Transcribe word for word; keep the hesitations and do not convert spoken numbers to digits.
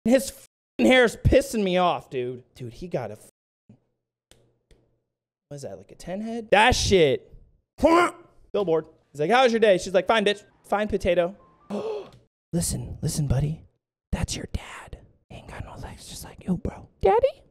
His f***ing hair's pissing me off, dude. Dude, he got a... What is that, like a ten head? That shit. Billboard. He's like, how was your day? She's like, fine, bitch. Fine, potato. Listen, listen, buddy. That's your dad. He ain't got no legs. Just like you, bro. Daddy?